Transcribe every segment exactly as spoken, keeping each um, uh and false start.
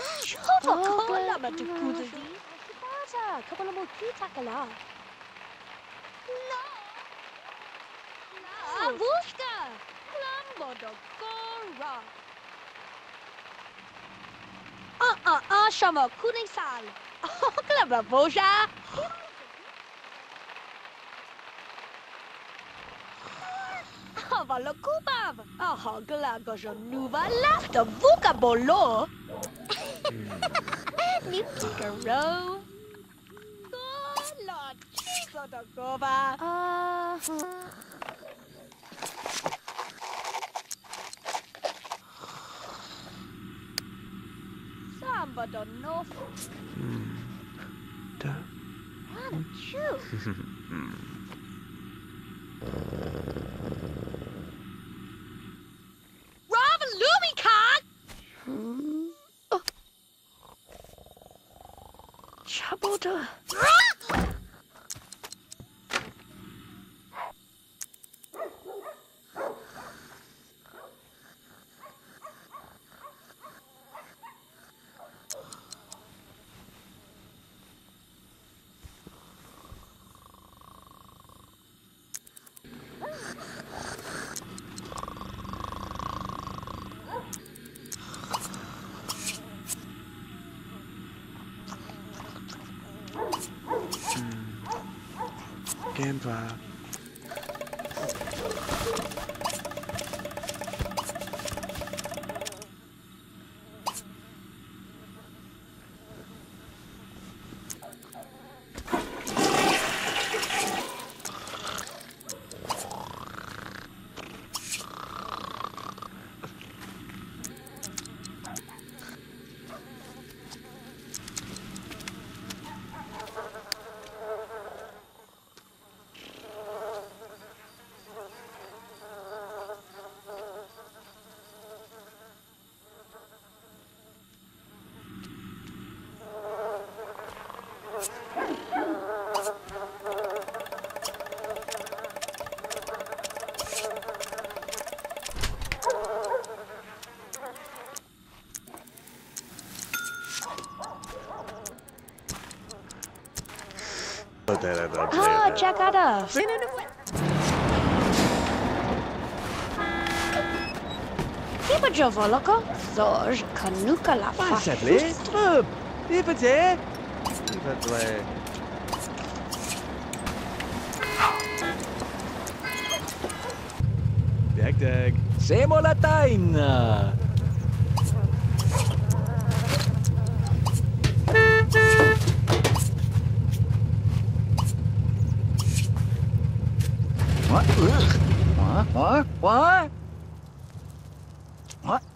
Chocolate matukuzi. Kaza, kapala mo kita kala. La, vuska. Klambo do gora. Ah ah ah, shamo kuning sal. Oh, klaba boja. Hava lo kubab. Ah, glago jo nuva lafta vuka bolo. Niptikaro. Gola chiso do gova. Ah. Samba do nof. Da. Achoo. Chabota. Camper. Ah, Jakarta. Kiba Jovoloko, Zoj, Kanuka la Facile, Strup. Ripete. Ripete. Dag, dag. Semo la taina. What? What? What? What? What?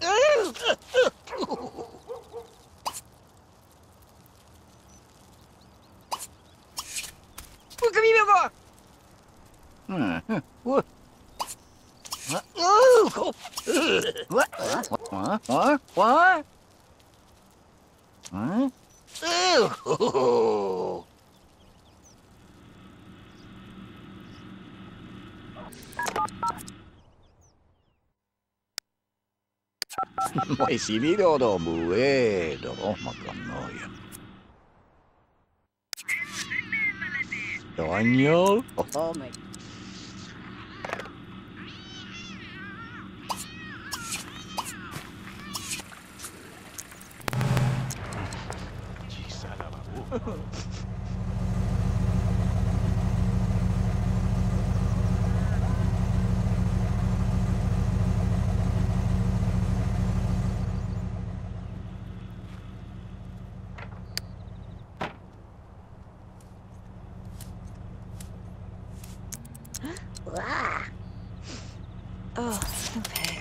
Come here, go. What? What? What? What? What? What? Huh? Oh. Mai si video do muedo, ma cannoia. Dogno? Oh, my. Oh, pig.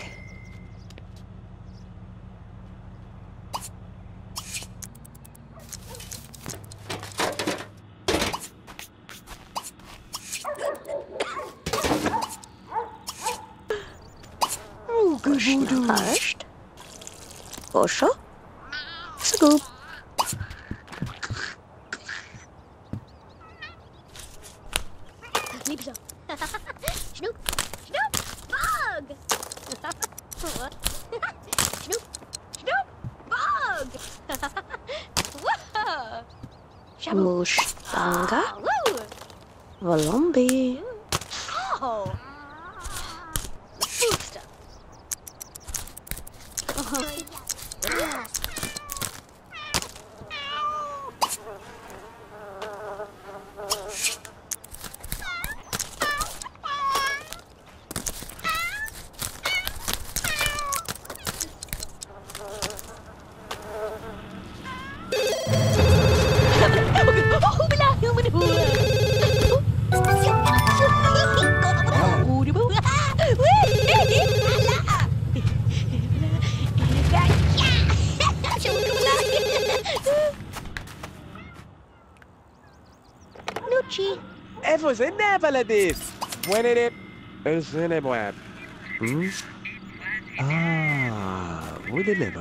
Oh, good. Hushed. Osha. Scoop. Nipso. Snoop. Snoop. Bug. Snoop. Snoop. Bug. Mushtanga. Volombi. Oh. Booster. إيفوز إنها بلديس وين إني إنسانة مواب آه وين الليبو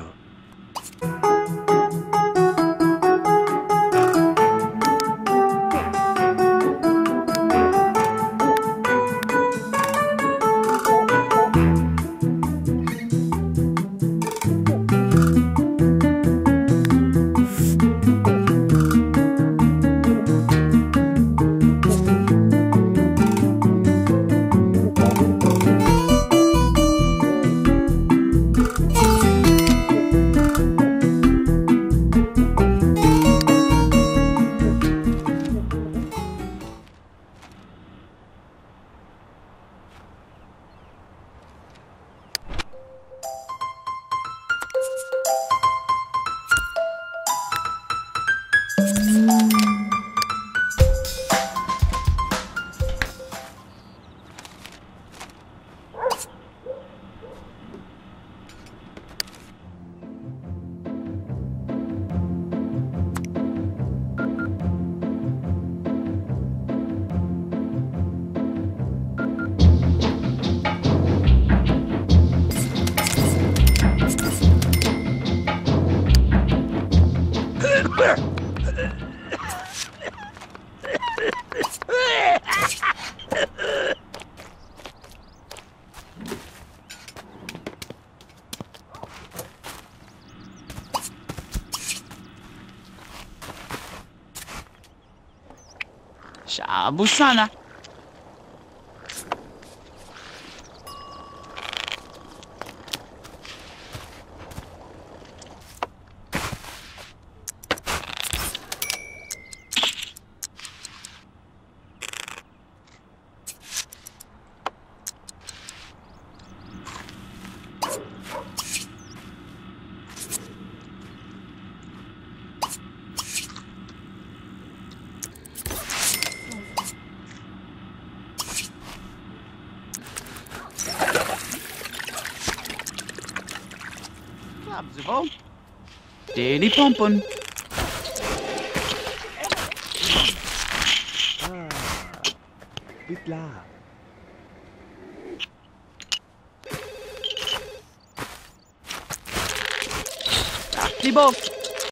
Shabu sana. Abzivo. Daily pompon. آه بيطلع Aktibo.